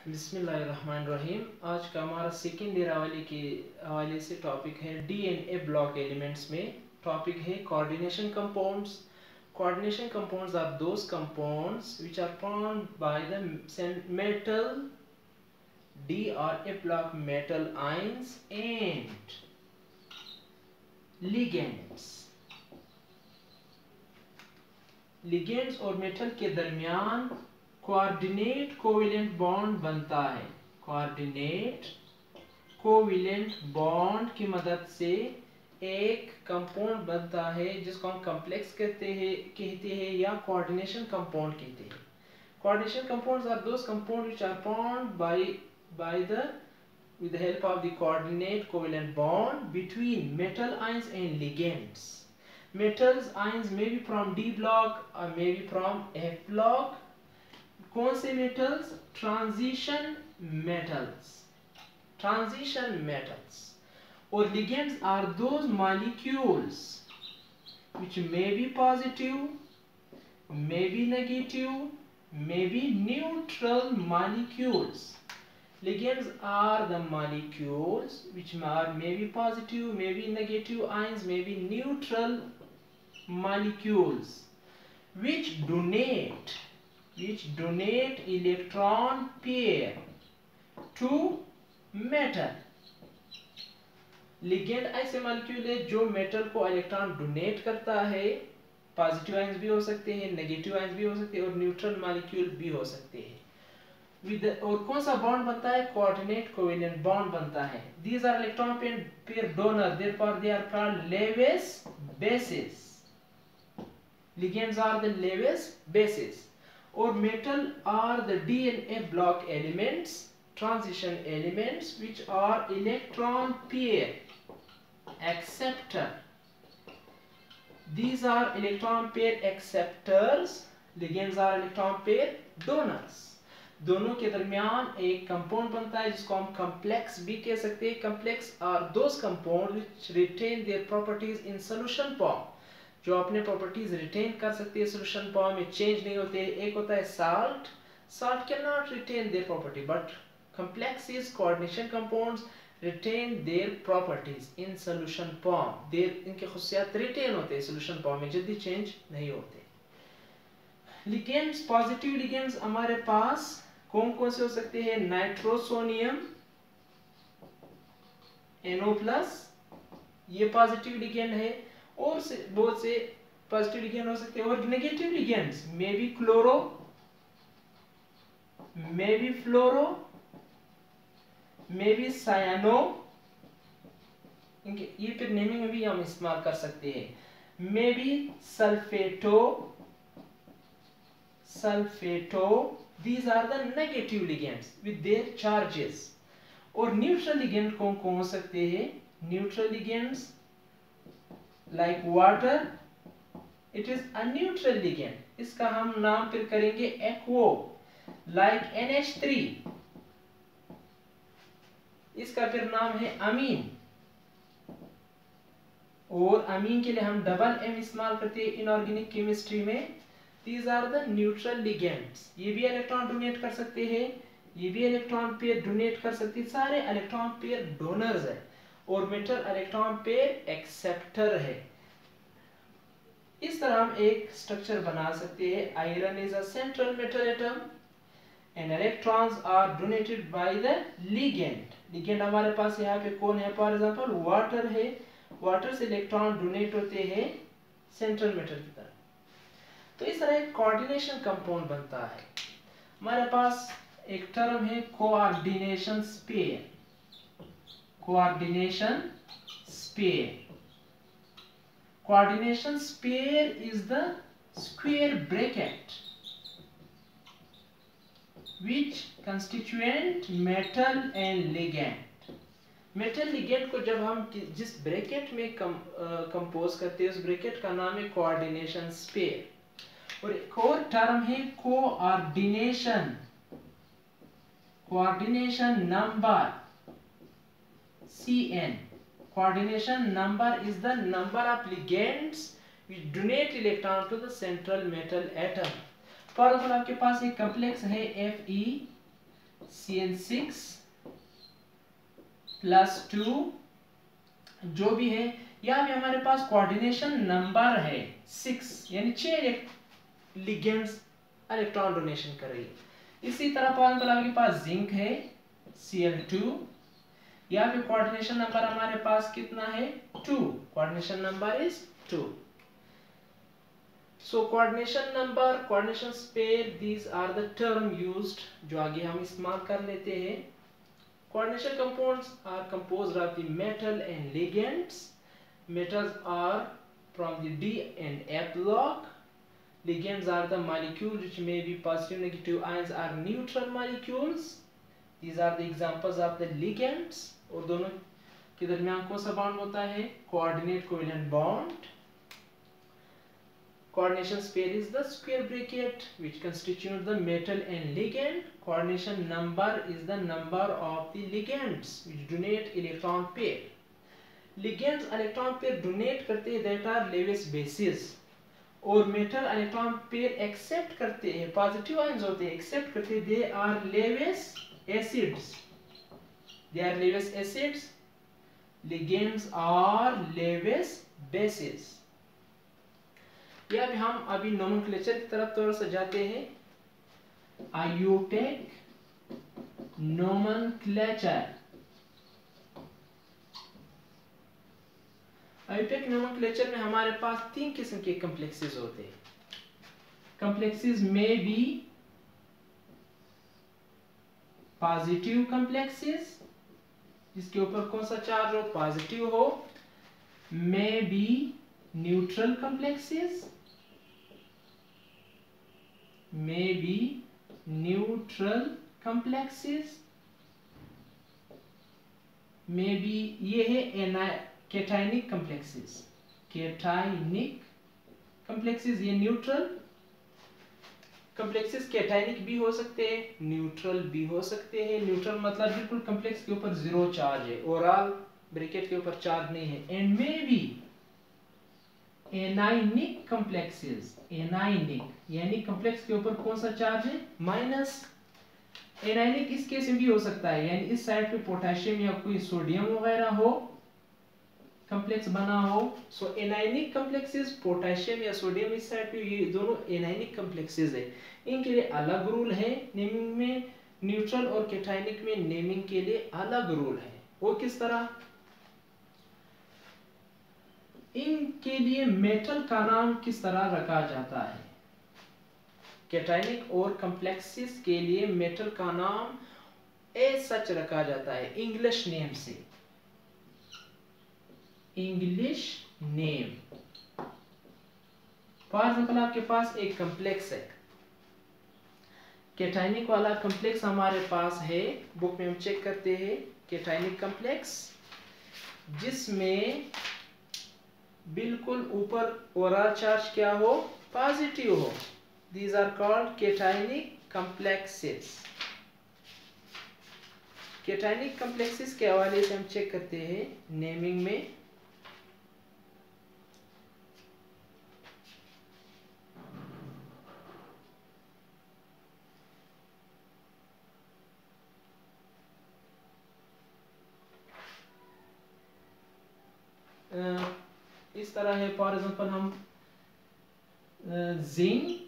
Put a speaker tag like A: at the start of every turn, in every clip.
A: बिस्मिल्लाहिर्रहमानिर्रहीम। आज का हमारा सेकेंड ईयर के हवाले से टॉपिक है डीएनए ब्लॉक एलिमेंट्स में। टॉपिक है coordination compounds. Coordination compounds are those compounds which are formed by the metal D or A block metal ions and ligands। Ligands और मेटल के दरमियान कोऑर्डिनेट कोवेलेंट बॉन्ड बनता है। Coordinate covalent bond की मदद से एक कंपाउंड बनता है जिसको हम कॉम्प्लेक्स कहते हैं या कोऑर्डिनेशन कंपाउंड कहते हैं। Coordination compounds are those compound which are formed by the with the help of the coordinate covalent bond between metal ions and ligands. Metals ions may be from D block or may be from F block. कौन से metals? Transition metals. Transition metals. Or ligands are those molecules which may be positive, may be negative, may be neutral molecules. Ligands are the molecules which are maybe positive, maybe negative ions, maybe neutral molecules which donate electron pair to metal. Ligand ऐसे molecule है जो metal को electron donate करता है। Positive ions भी हो सकते हैं, नेगेटिव आयंस भी हो सकते हैं और न्यूट्रल मॉलिक्यूल भी हो सकते हैं। और कौन सा बॉन्ड बनता है? कोऑर्डिनेट कोवेलेंट बॉन्ड बनता है। These are electron pair donor, therefore they are called Lewis bases. Ligands are the Lewis bases. और metal are the DNA block elements, transition elements which are electron pair acceptor. These are electron pair acceptors. Ligands are electron pair donors. दोनों के दरमियान एक compound बनता है जिसको हम complex भी कह सकते हैं। Complex are those compound which retain their properties in solution form, जो अपने प्रॉपर्टीज रिटेन कर सकते हैं सॉल्यूशन फॉर्म में, चेंज नहीं होते। एक होता है salt can not retain their property but complexes coordination compounds retain their properties in solution form. देर इनके खुसियात रिटेन होते हैं सॉल्यूशन फॉर्म में, जल्दी चेंज नहीं होते। लिगेंड्स, पॉजिटिव लिगेंड्स हमारे पास कौन कौन से हो सकते हैं? नाइट्रोसोनियम NO+, ये पॉजिटिव लिगेंड है। और बहुत से पॉजिटिव लिगेंड हो सकते हैं। और negative ligands may be chloro, may be fluoro, may be cyano, ये फिर नेमिंग में भी हम इस्तेमाल कर सकते हैं। May be sulphato, these are the negative ligands with their charges. और neutral ligand कौन कौन हो सकते हैं? Neutral ligands like water, it is a neutral ligand. इसका हम नाम फिर करेंगे aquo, like NH3, इसका फिर नाम है अमीन। और अमीन के लिए हम डबल M इस्तेमाल करते हैं इनऑर्गेनिक केमिस्ट्री में। These are the neutral ligands. ये भी इलेक्ट्रॉन डोनेट कर सकते हैं, ये भी इलेक्ट्रॉन पेयर डोनेट कर सकते हैं, सारे इलेक्ट्रॉन पेयर डोनर्स है। और मेटल इलेक्ट्रॉन पेयर एक्सेप्टर है। इस तरह हम एक स्ट्रक्चर बना सकते हैं। Iron is a central metal atom and electrons are donated by the ligand. Ligand हमारे पास यहाँ पे कौन है? फॉर एग्जांपल वाटर है। वाटर से इलेक्ट्रॉन डोनेट होते हैं सेंट्रल मेटल की तरफ। तो इस तरह एक कोऑर्डिनेशन कंपाउंड बनता है। हमारे पास एक टर्म है coordination sphere. Coordination sphere, coordination sphere is the square bracket which constituent metal and ligand. Metal ligand को जब हम जिस ब्रैकेट में कंपोज करते हैं उस ब्रैकेट का नाम है कोऑर्डिनेशन स्पेयर। और एक और टर्म है coordination, coordination number CN। Coordination number is the number of ligands which donate electron to the central metal atom. For example आपके पास एक कॉम्प्लेक्स है Fe Cn6 प्लस 2 जो भी है, यहाँ भी हमारे पास कोऑर्डिनेशन नंबर है 6, यानी 6 लिगेंड्स इलेक्ट्रॉन डोनेशन कर रही है। इसी तरह आपके पास जिंक है Cl2, यहाँ पे कोऑर्डिनेशन नंबर हमारे पास कितना है 2, coordination number is 2। So coordination number, coordination pair, these are the term used जो आगे हम इस्तेमाल कर लेते हैं। Coordination compounds are composed of the metal and ligands. Metals are from the D and F block. Ligands are the molecules which may be positive, negative ions or neutral molecules. These are the examples of the ligands. और दोनों के दरमियान कौन सा bond होता है? Coordinate covalent bond. Coordination pair is the square bracket which constitutes the metal and ligand. Coordination number is the number of the ligands which donate electron pair. Ligands electron pair donate करते हैं that are Lewis bases, और metal electron pair accept करते हैं, positive ions होते हैं accept करते हैं, they are Lewis acids, they are Lewis acids, ligands are Lewis bases. ये हम अभी नोमेनक्लेचर की तरफ थोड़ा सा जाते हैं। आयोटेक नोमेनक्लेचर। आयोटेक नोमेनक्लेचर में हमारे पास 3 किस्म के कॉम्प्लेक्सेस होते हैं। Complexes may B positive complexes, जिसके ऊपर कौन सा चार्ज हो? पॉजिटिव हो। May be neutral complexes, may be neutral complexes, may be ये है कैटायनिक कॉम्प्लेक्सेस, कैटायनिक कॉम्प्लेक्सेस ये न्यूट्रल कॉम्प्लेक्सेस कैटायनिक भी हो सकते हैं, न्यूट्रल भी हो सकते हैं। न्यूट्रल मतलब बिल्कुल कॉम्प्लेक्स के ऊपर जीरो चार्ज है, ओवरऑल ब्रैकेट के ऊपर चार्ज नहीं है। And may be anionic complexes, anionic यानी कॉम्प्लेक्स के ऊपर कौन सा चार्ज है? माइनस। एनायनिक इस केस में भी हो सकता है, यानी इस साइड पे पोटेशियम या कोई सोडियम वगैरह हो, कॉम्प्लेक्स बना हो। सो एनायनिक कॉम्प्लेक्सेस, पोटेशियम या सोडियम इस साइड पे, ये दोनों एनायनिक कॉम्प्लेक्सेस है। इनके लिए अलग रूल है नेमिंग में, न्यूट्रल और कैटायनिक में नेमिंग के लिए अलग रूल है। वो किस तरह? इनके लिए मेटल का नाम किस तरह रखा जाता है? कैटायनिक और कॉम्प्लेक्सेस के लिए मेटल का नाम एज सच रखा जाता है, इंग्लिश नेम से, इंग्लिश नेम। फॉर एग्जाम्पल आपके पास एक कॉम्प्लेक्स है, कैटायनिक वाला कॉम्प्लेक्स हमारे पास है, बुक में हम चेक करते हैं कैटायनिक कॉम्प्लेक्स, जिसमें बिल्कुल ऊपर ओवरऑल चार्ज क्या हो? पॉजिटिव हो। These are called cationic complexes. Cationic complexes के हवाले से हम चेक करते हैं नेमिंग में। इस तरह है, फॉर एग्जाम्पल हम जिंक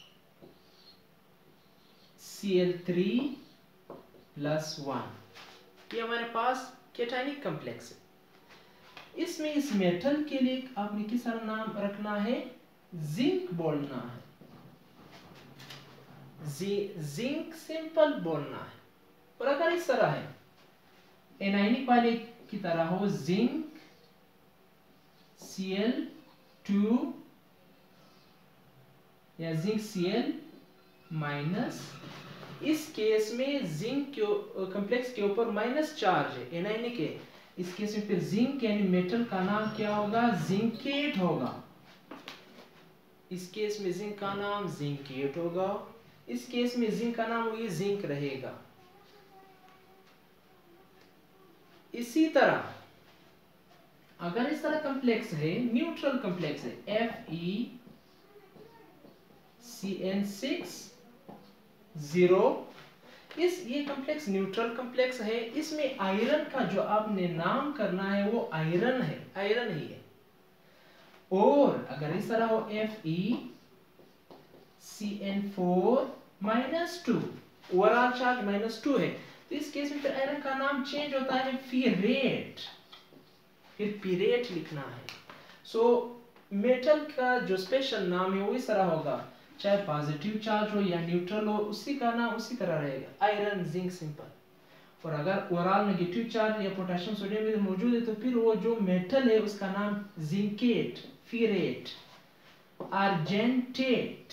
A: Cl3 प्लस 1, ये हमारे पास कैटायनिक कॉम्प्लेक्स है। इसमें इस मेटल के लिए आपने किस तरह नाम रखना है? जिंक बोलना है, जिंक सिंपल बोलना है। और अगर इस तरह है एनायनिक वाले की तरह हो, जिंक Cl2 या जिंक Cl माइनस, इस केस में जिंक कॉम्प्लेक्स के ऊपर माइनस चार्ज है, एनायनिक है। इस केस में फिर जिंक यानी मेटल का नाम क्या होगा? जिंकेट होगा। इस केस में जिंक का नाम जिंकेट होगा, इस केस में जिंक का नाम वही जिंक रहेगा। इसी तरह अगर इस तरह कॉम्प्लेक्स है, न्यूट्रल कॉम्प्लेक्स है, FeCN6 0, ये कॉम्प्लेक्स न्यूट्रल कॉम्प्लेक्स है, इसमें आयरन का जो आपने नाम करना है वो आयरन है, आयरन ही है। और अगर इस तरह हो FeCN4-2, ओवरऑल चार्ज -2 है, तो इस केस में फिर आयरन का नाम चेंज होता है फीरेट, फिर पीरेट लिखना है। सो मेटल का जो स्पेशल नाम है वो इस तरह होगा, चाहे पॉजिटिव चार्ज हो या न्यूट्रल हो, उसी का नाम उसी तरह रहेगा, आयरन, जिंक, सिंपल। और अगर ओवरऑल नेगेटिव चार्ज या पोटेशियम सोडियम भी मौजूद है तो फिर वो जो मेटल है उसका नाम जिंकेट, फीरेट, अर्जेंटेट,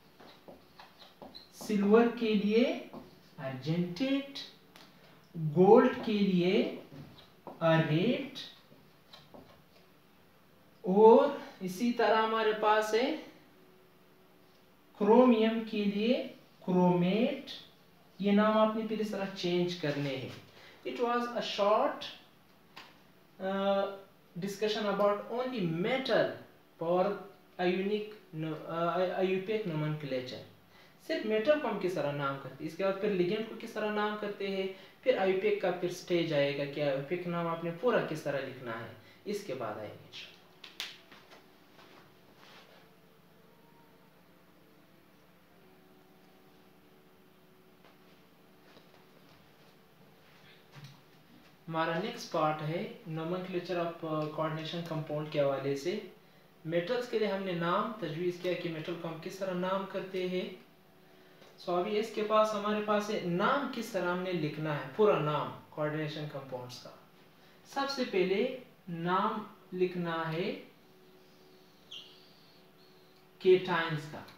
A: सिल्वर के लिए अर्जेंटेट, गोल्ड के लिए अरेट, और इसी तरह हमारे पास है क्रोमियम के लिए क्रोमेट। ये नाम आपने फिर इस तरह चेंज करने हैं। It was a short discussion about only metal for a unique IUPAC nomenclature. सिर्फ मेटल को हम किस तरह नाम करते हैं, इसके बाद फिर लिगेंड को किस तरह नाम करते हैं, फिर आईयूपीएक का फिर स्टेज आएगा कि आईयूपीएक नाम आपने पूरा किस तरह लिखना है, इसके बाद आएंगे। हमारा नेक्स्ट पार्ट है नोमेनक्लेचर ऑफ कोऑर्डिनेशन कंपाउंड के हवाले से। मेटल्स के लिए हमने नाम तजवीज़ किया कि मेटल को हम किस तरह नाम करते हैं। सो अभी इसके पास हमारे पास है नाम किस तरह हमने लिखना है, पूरा नाम कोऑर्डिनेशन कंपाउंड्स का। सबसे पहले नाम लिखना है केटाइंस का।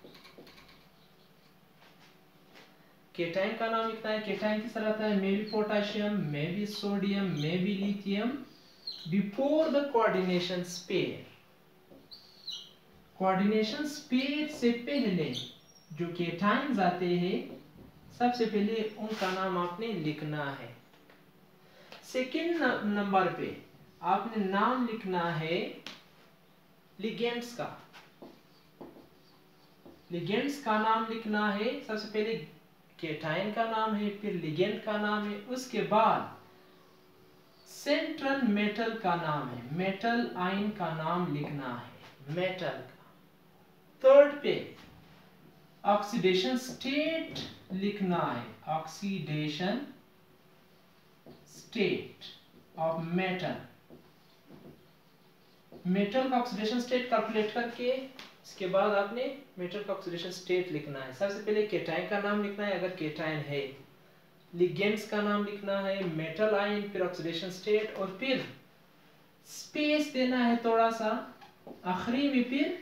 A: केटाइन का नाम लिखना है, केटाइन किस तरह आता है, may be potassium, may be sodium, may be lithium, before the coordination sphere. Coordination sphere से पहले जो केटाइंस आते हैं सबसे पहले उनका नाम आपने लिखना है। सेकंड नंबर पे आपने नाम लिखना है लिगेंड्स का। लिगेंड्स का नाम लिखना है, सबसे पहले केटाइन का नाम है, फिर लिगेंड का नाम है, उसके बाद सेंट्रल मेटल का नाम है, मेटल आयन का नाम लिखना है, मेटल का। थर्ड पे ऑक्सीडेशन स्टेट लिखना है, oxidation state of metal. Metal का ऑक्सीडेशन स्टेट कैलकुलेट करके इसके बाद आपने मेटल का ऑक्सीडेशन स्टेट लिखना है। सबसे पहले केटाइन का नाम लिखना है अगर केटाइन है, लिगेंड्स का नाम लिखना है, मेटल आयन, फिर ऑक्सीडेशन स्टेट, और फिर स्पेस देना है थोड़ा सा, आखिरी में फिर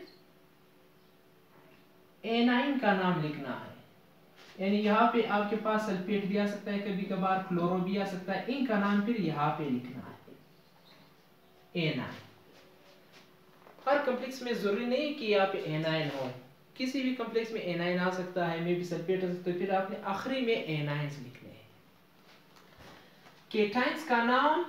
A: एनाइन का नाम लिखना है। यानी यहाँ पे आपके पास सल्फेट भी आ सकता है, कभी कभार क्लोरो भी आ सकता है, इनका नाम फिर यहाँ पे लिखना है, एनाइन। हर कॉम्प्लेक्स में जरूरी नहीं कि यहाँ पे एनाइन हो, किसी भी कॉम्प्लेक्स में एनाइन आ सकता है, मे बी सल्फेट आ सकता है, फिर आपने आखिरी में एनाइन्स लिखने हैं। केटाइंस का नाम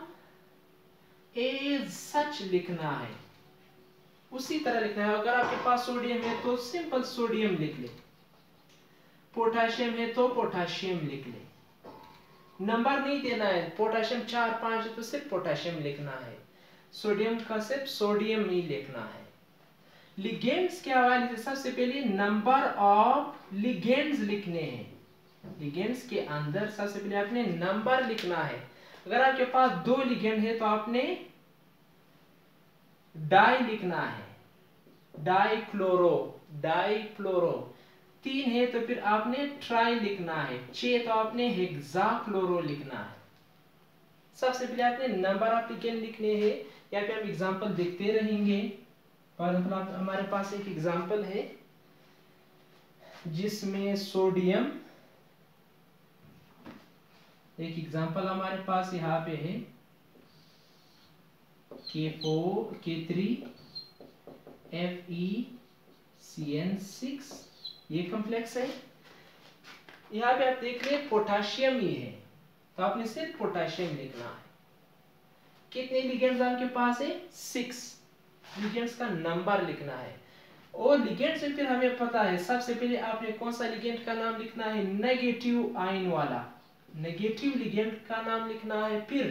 A: एज सच लिखना है, उसी तरह लिखना है। अगर आपके पास सोडियम है तो सिंपल सोडियम लिख ले, पोटेशियम है तो पोटेशियम लिख ले, नंबर नहीं देना है। पोटेशियम 4 5 है तो सिर्फ पोटेशियम लिखना है, सोडियम का सिर्फ सोडियम ही लिखना है। लिगेंड्स के हवाले से सबसे पहले नंबर ऑफ लिगेंड्स लिखने हैं। लिगेंड्स के अंदर सबसे पहले आपने नंबर लिखना है। अगर आपके पास 2 लिगेंड है तो आपने डाई लिखना है, डाईक्लोरो, डाईक्लोरो। 3 है तो फिर आपने ट्राई लिखना है, 6 तो आपने हेक्साक्लोरो लिखना है। सबसे पहले आपने नंबर ऑफ लिगेंड लिखने हैं। यहाँ पे हम एग्जांपल देखते रहेंगे। फॉर एग्जांपल हमारे पास एक एग्जांपल है जिसमें सोडियम, एक एग्जांपल हमारे पास यहाँ पे है K4 K3 FeCN6, ये कॉम्प्लेक्स है। यहाँ पे आप देख रहे हैं पोटेशियम ही है तो आपने सिर्फ पोटेशियम लिखना है। कितने लिगेंड्स आपके पास है, 6 लिगेंड्स का नंबर लिखना है। और लिगेंड से फिर हमें पता है सबसे पहले आपने कौन सा लिगेंड का नाम लिखना है, नेगेटिव आयन वाला, नेगेटिव लिगेंड का नाम लिखना है, फिर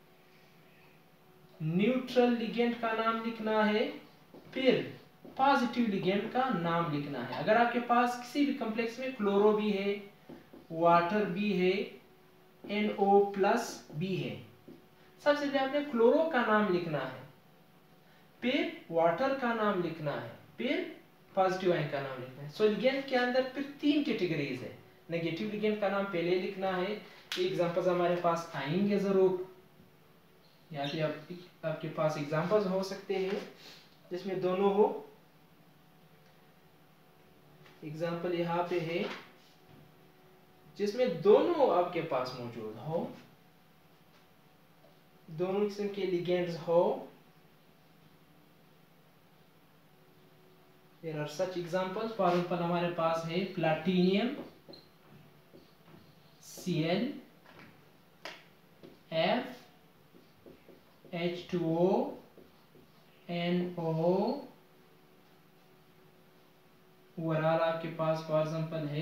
A: न्यूट्रल लिगेंड का नाम लिखना है, फिर पॉजिटिव लिगेंड का नाम लिखना है। अगर आपके पास किसी भी कॉम्प्लेक्स में क्लोरो भी है, वाटर भी है, NO+ भी है, सबसे पहले आपने क्लोरो का नाम लिखना है, फिर वाटर का नाम लिखना है, फिर पॉजिटिव आयन का नाम लिखना है। सो लिगेंड के अंदर फिर 3 कैटेगरीज है। नेगेटिव लिगेंड का नाम पहले लिखना है, एग्जांपल्स हमारे पास आएंगे जरूर, यहाँ पे आपके पास एग्जांपल्स हो सकते हैं जिसमें दोनों हो। एग्जांपल यहाँ पे है जिसमें दोनों आपके पास मौजूद हो, दोनों किस्म के लिगेंड्स हो। There are such examples. For example हमारे पास है platinum Cl F H2O NO, overall आपके पास फॉर एग्जांपल है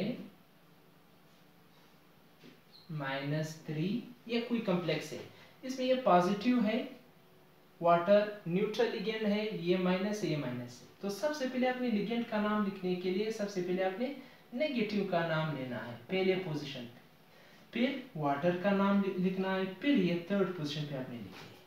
A: -3। ये कोई कॉम्प्लेक्स है, इसमें ये पॉजिटिव है, वाटर न्यूट्रल लिगेंड है, ये माइनस है, ये माइनस है। तो सबसे पहले अपने लिगेंड का नाम लिखने के लिए सबसे पहले आपने नेगेटिव का नाम लेना है पहले पोजीशन पे, फिर वाटर का नाम लिखना है, फिर ये थर्ड पोजीशन पे आपने लिखना है।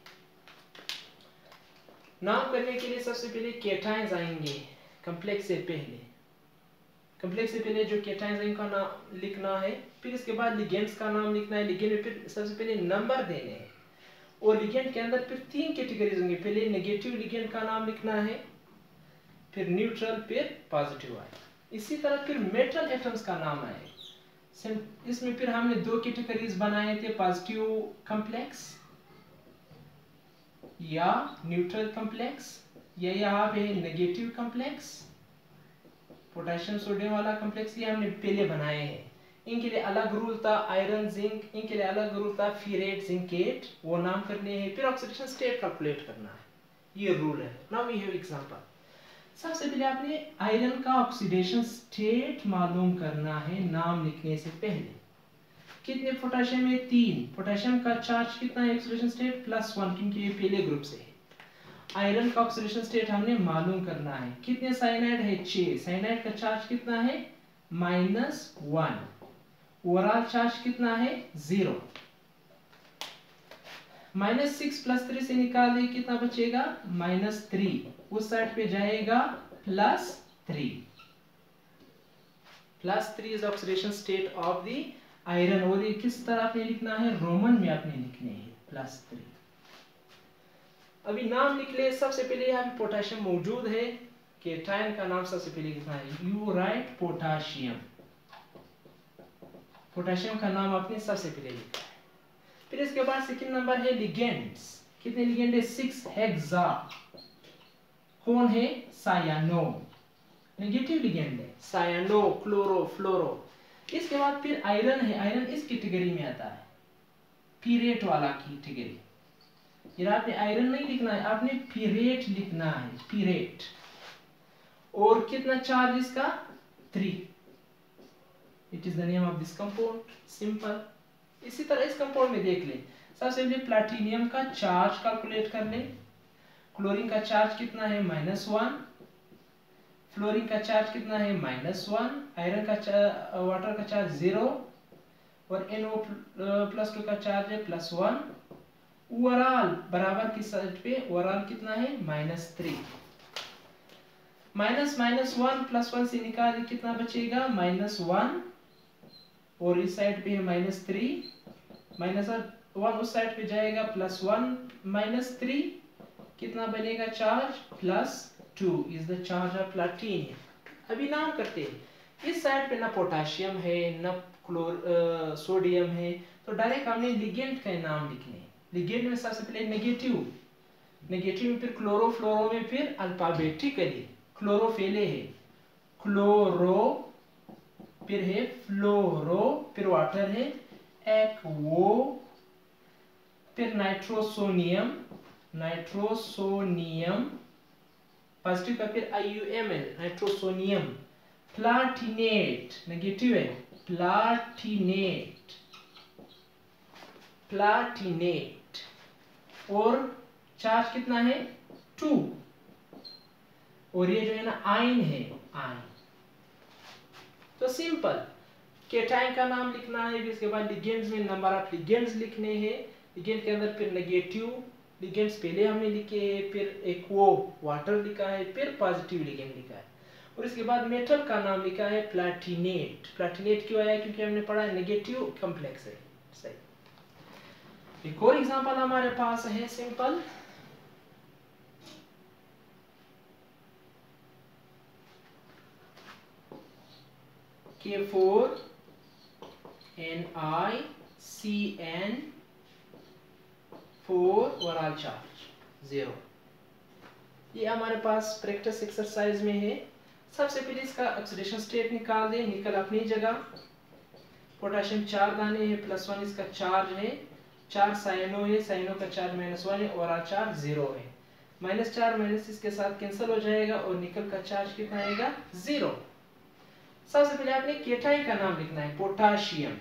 A: नाम करने के लिए सबसे पहले केटाइंस आएंगे कॉम्प्लेक्स से पहले, कॉम्प्लेक्स से पहले जो केटाइंस इनका नाम लिखना है, फिर इसके बाद लिगेंड्स का नाम लिखना है। लिगेंड में फिर सबसे पहले नंबर देने हैं, और लिगेंड के अंदर फिर 3 कैटेगरीज होंगे। पहले नेगेटिव लिगेंड का नाम लिखना है, फिर न्यूट्रल, फिर पॉजिटिव आए। इसी तरह फिर मेटल एटम्स का नाम आए। इसमें फिर हमने 2 कैटेगरीज बनाए थे, पॉजिटिव कॉम्प्लेक्स या न्यूट्रल कॉम्प्लेक्स, या यहाँ पे नेगेटिव कॉम्प्लेक्स, पोटेशियम सोडियम वाला कॉम्प्लेक्स, ये हमने पहले बनाए हैं। इनके लिए अलग रूल था आयरन जिंक, इनके लिए अलग रूल था फीरेट जिंकेट, वो नाम करने हैं, फिर ऑक्सीडेशन स्टेट कैलकुलेट करना है, ये रूल है। Now we have example. सबसे पहले आपने आयरन का ऑक्सीडेशन स्टेट मालूम करना है नाम लिखने से पहले। कितने पोटेशियम है? 3। पोटेशियम का चार्ज कितना है ऑक्सीडेशन स्टेट? +1, क्योंकि ये पहले ग्रुप से है। आयरन का ऑक्सीडेशन स्टेट हमने मालूम करना है। कितने साइनाइड है? 6। साइनाइड का चार्ज कितना है? -1। ओवरऑल चार्ज कितना है? 0। -6 +3 से निकाल दे, कितना बचेगा? -3। उस साइड पे जाएगा +3। +3 is oxidation state of the iron. और ये किस तरह आपने लिखना है? रोमन में आपने लिखने हैं +3। अभी नाम लिख ले। सबसे पहले यहाँ पे पोटेशियम मौजूद है, केटायन का नाम सबसे पहले लिखना है, यू राइट पोटेशियम। पोटेशियम का नाम आपने सबसे पहले लिखा है। फिर इसके बाद सेकंड नंबर है लिगेंड्स। कितने लिगेंड है? 6 हेक्सा। कौन है? सायानो, नेगेटिव लिगेंड है, सायानो, क्लोरो, फ्लोरो। इसके बाद फिर आयरन है। आयरन इस कैटेगरी में आता है, पीरेट वाला कैटेगरी। ये आपने आयरन नहीं लिखना है, आपने पीरेट लिखना है, पीरेट। और कितना चार्ज इसका? 3। It is the name of this compound, simple. इसी तरह इस कंपाउंड में देख ले। सबसे पहले प्लैटिनियम का चार्ज कैलकुलेट कर ले। क्लोरीन का चार्ज कितना है? -1। फ्लोरीन का चार्ज कितना है? -1। आयरन का वाटर का चार्ज 0, और NO+2 का चार्ज है +1। ओवरऑल बराबर की साइड पे ओवरऑल कितना है? -3। -1 +1 से निकाल, कितना बचेगा? -1। और इस साइड पे है -3, -1 उस साइड पे जाएगा, +1 -3, कितना बनेगा charge? +2 is the charge of platinum. अभी नाम करते हैं। इस साइड पे ना पोटेशियम है ना सोडियम है, तो डायरेक्ट हमने लिगेंड का नाम लिखने हैं। लिगेंड में सबसे पहले नेगेटिव में, फिर क्लोरो, फ्लोरो में फिर अल्फाबेटिकली। क्लोरो पहले है, क्लोरो, फिर है फ्लोरो, फिर वाटर है एक्वो, फिर नाइट्रोसोनियम, पॉजिटिव का फिर IUM है, नाइट्रोसोनियम। प्लाटिनेट नेगेटिव है, प्लाटिनेट, प्लाटिनेट। और चार्ज कितना है 2। और ये जो है ना आयन है, आयन। तो सिंपल केटाइन का नाम लिखना है, फिर इसके बाद लिगेंड्स में नंबर ऑफ लिगेंड्स लिखने हैं। लिगेंड के अंदर फिर नेगेटिव लिगेंड्स पहले हमने लिखे हैं, फिर एक वो वाटर लिखा है, फिर पॉजिटिव लिगेंड लिखा है। और इसके बाद मेटल का नाम लिखा है प्लैटिनेट। प्लैटिनेट क्यों आया? क्योंकि हमने पढ़ा है नेगेटिव कॉम्प्लेक्स है। सही। एक और एग्जांपल हमारे पास है simple, K4 NiCN4 overall charge 0। ये हमारे पास प्रैक्टिस एक्सरसाइज में है। सबसे पहले इसका ऑक्सीडेशन स्टेट निकाल दें। निकल अपनी जगह, पोटेशियम 4 दाने हैं, +1 इसका चार्ज है, 4 साइनो है, साइनो का चार्ज -1 है, ओवरऑल चार्ज 0 है। -4 माइनस इसके साथ कैंसिल हो जाएगा और निकल का चार्ज कितना आएगा 0। सबसे पहले आपने केटाइन का नाम लिखना है पोटाशियम,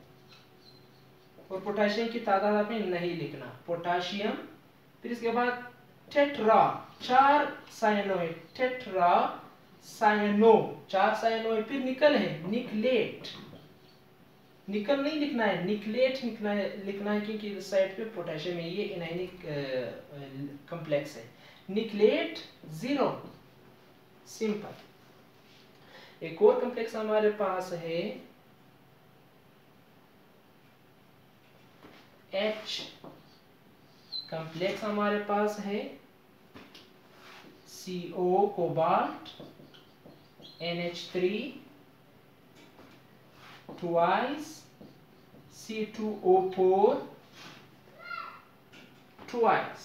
A: और पोटाशियम की तादाद आपने नहीं लिखना, पोटाशियम। फिर इसके बाद टेट्रा, 4 साइनो है, टेट्रा साइनो, 4 साइनो है। फिर निकल है, निकलेट, निकल नहीं लिखना है, निकलेट लिखना है क्योंकि इस साइड पे पोटेशियम है, ये इनायनिक कॉम्प्लेक्स है। निकलेट 0। सिंपल। एक और कॉम्प्लेक्स हमारे पास है H कॉम्प्लेक्स हमारे पास है, CO cobalt, NH3 twice, C2O4 twice।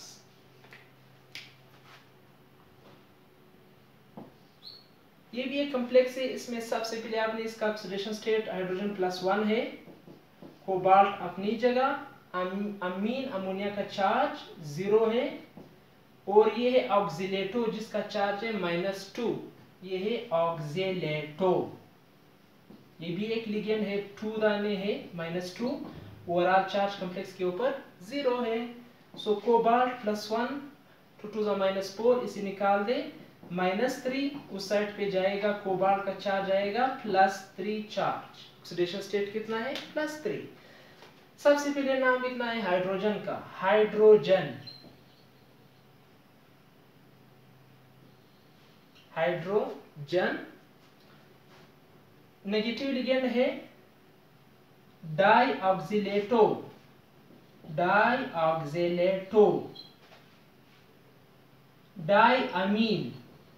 A: ये भी एक कॉम्प्लेक्स है। इसमें सबसे पहले आपने इसका ऑक्सीडेशन स्टेट हाइड्रोजन +1 है, कोबाल्ट अपनी जगह, अमीन अमोनिया का चार्ज 0 है, और ये है ऑक्सीलेटो जिसका चार्ज है -2। ये है ऑक्सीलेटो, ये भी एक लिगेंड है, 2 दाने है, -2। ओवरऑल चार्ज कॉम्प्लेक्स के ऊपर 0 है। सो कोबाल्ट +1 2 to the -4, इसे निकाल दे, -3 उस साइड पे जाएगा, कोबाल्ट का चार्ज आएगा +3 चार्ज। ऑक्सीडेशन स्टेट कितना है +3। सबसे पहले नाम लिखना है हाइड्रोजन का, हाइड्रोजन, हाइड्रोजन। नेगेटिव लिगेंड है dioxalato, dioxalato, diamine,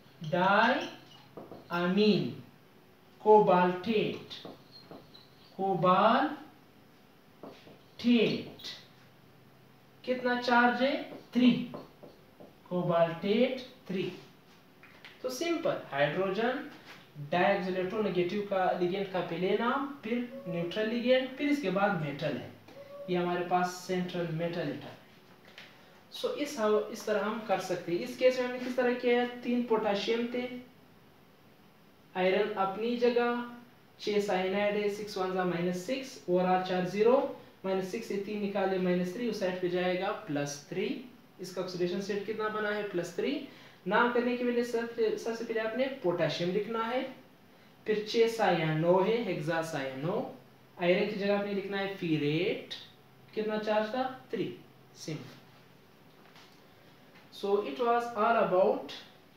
A: diamine, cobaltate, cobaltate. कितना चार्ज है 3, कोबाल्टेट 3। तो सिंपल, हाइड्रोजन डाइऑक्सिलेटो नेगेटिव का लिगेंड का पहले नाम, फिर न्यूट्रल लिगेंड, फिर इसके बाद मेटल है। ये हमारे पास सेंट्रल मेटल है। सो इस तरह हम कर सकते हैं। इस केस में हमने किस तरह किया है, 3 पोटेशियम थे, आयरन अपनी जगह, 6 साइनाइड है, 6 1 -6, ओवरऑल चार्ज 0, -6 से 3 निकाले -3, उस साइड पे जाएगा +3। इसका ऑक्सीडेशन स्टेट कितना बना है +3। नाम करने के लिए सबसे पहले आपने पोटेशियम लिखना है, फिर 6 साइनो है, हेक्सासाइनो, आयरन की जगह आपने लिखना है फीरेट, कितना चार्ज था 3। Simple. So it was all about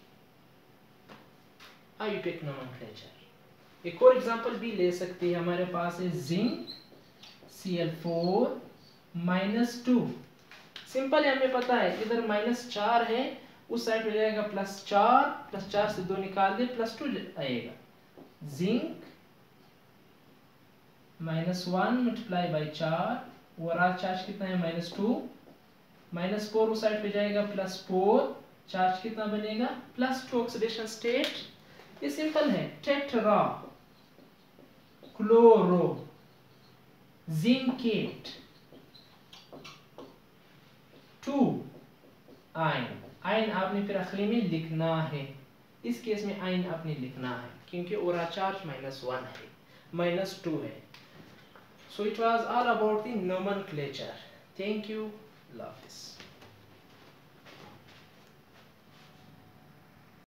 A: IUPAC nomenclature। एक और एग्जांपल भी ले सकते हैं, हमारे पास है जिंक Cl4 -2। सिंपल है, हमें पता है इधर -4 है, उस साइड पे जाएगा +4, +4 से 2 निकाल दे, +2 आएगा। जिंक -1 × 4, ओवरऑल चार्ज कितना है -2, -4 उस साइड पे जाएगा +4, चार्ज कितना बनेगा +2। ऑक्सीडेशन स्टेट ये सिंपल है, टेट्रा क्लोरो जिंकेट 2 आयन। आइन आपने फिर आखिरी में लिखना है। इस केस में आइन आपने लिखना है क्योंकि ओरा चार्ज -1 है, -2 है। So it was all about the nomenclature. Thank you. Love this.